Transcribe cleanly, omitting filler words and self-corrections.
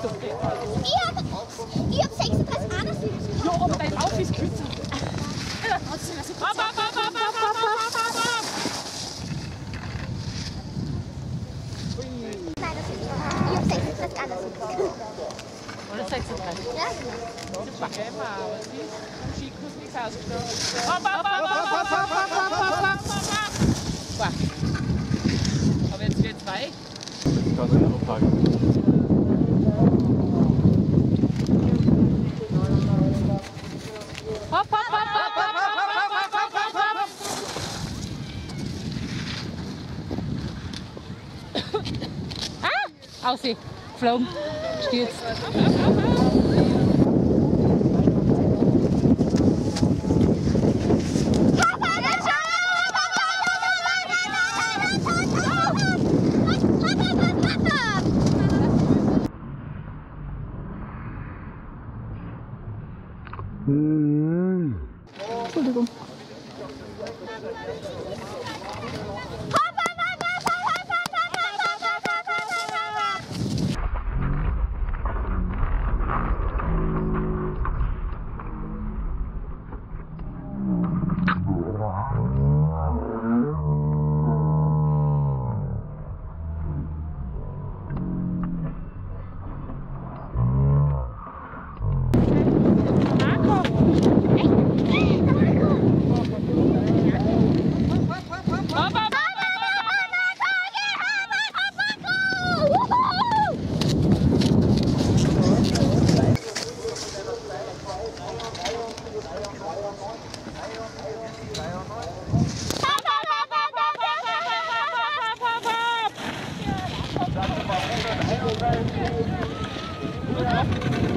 Ich hab 36 Grad. Ja, aber dein Lauf ist kürzer. Nein, das ist nicht. Ich hab 36 Grad. Oder 36? Ja, genau. Super. Aber Skikurs nichts ausgestellt. Aber jetzt wird's weich. Das kann ich noch sagen. Hopp, hopp, hopp, hopp, hopp, hopp, hopp, hopp, hopp. Ah! Aussie. Geflogen. Gestürzt. Entschuldigung. Thank you.